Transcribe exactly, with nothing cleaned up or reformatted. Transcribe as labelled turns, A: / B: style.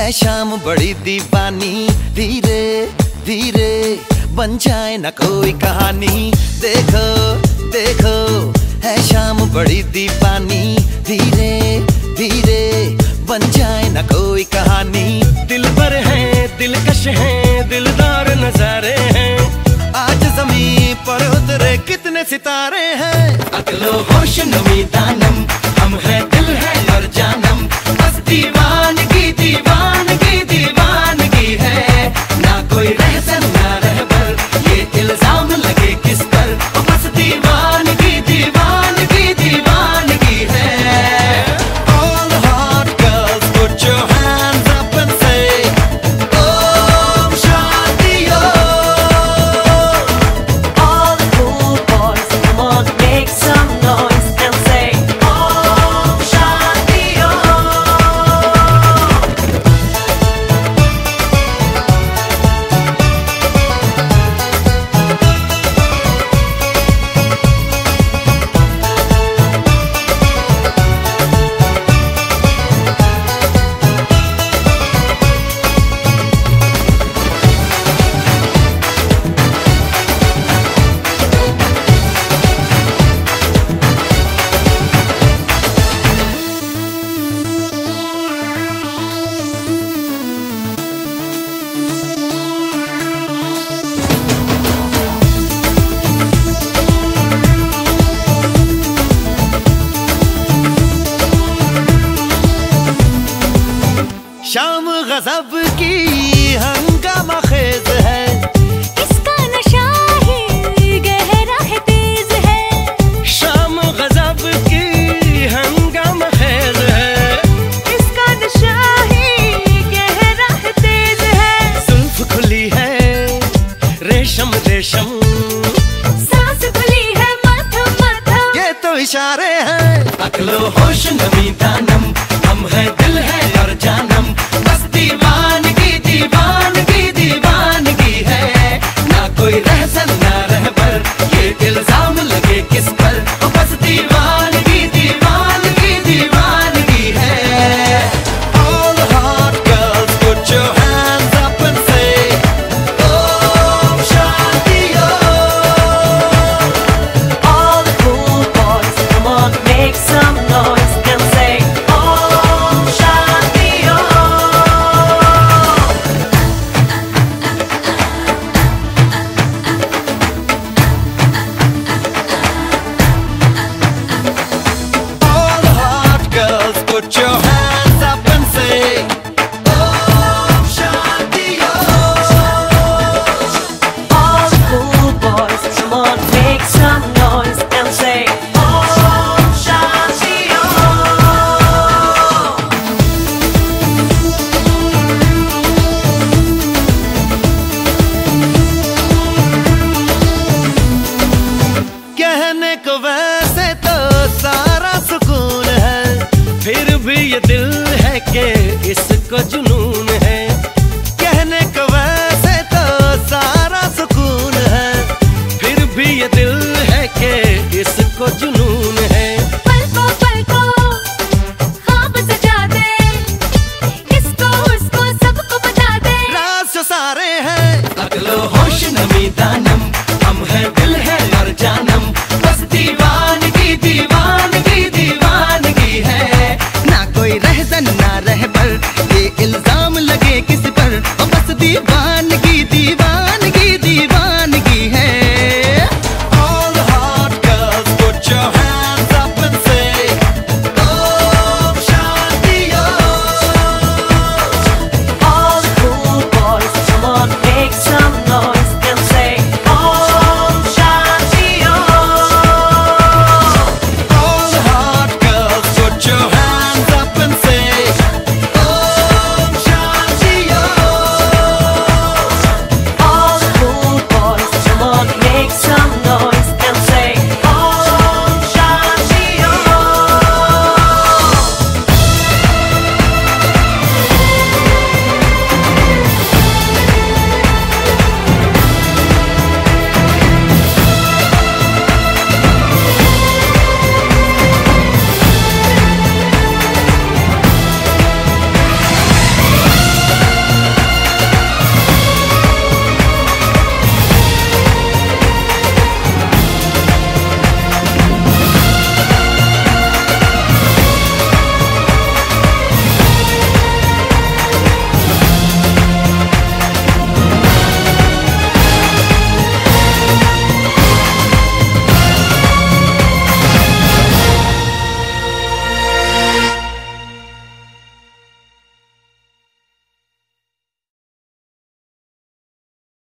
A: है शाम बड़ी दीवानी, धीरे धीरे बन जाए न कोई कहानी। देखो देखो है शाम बड़ी दीवानी, धीरे धीरे बन जाए न कोई कहानी।
B: दिल भर है दिलकश है दिलदार नजारे हैं,
A: आज ज़मीं पर उतरे कितने सितारे हैं।
B: अकलो होश नमी दानम, हम है दिल है और जानम, बस दीवानगी दीवानगी दीवानगी है। ना कोई रहसन ना रहबर, ये इल्जाम लगे किस पर, बस दीवानगी दीवानगी दीवानगी है।
A: All the hot girls put your hands up and say Om Shanti Om.
C: All the cool boys, come on, make some noise and say Om Shanti Om.
A: शाम गजब की हंगामा खेज है,
C: इसका नशा ही गहरा है तेज है।
B: शाम गजब की हंगामा खेज है,
C: इसका नशा ही गहरा है तेज है।
B: जुल्फ खुली है रेशम रेशम,
C: सांस खुली है मथम मथम,
A: ये तो इशारे हैं।
B: अकलो होश नमी दानम, हम है दिल है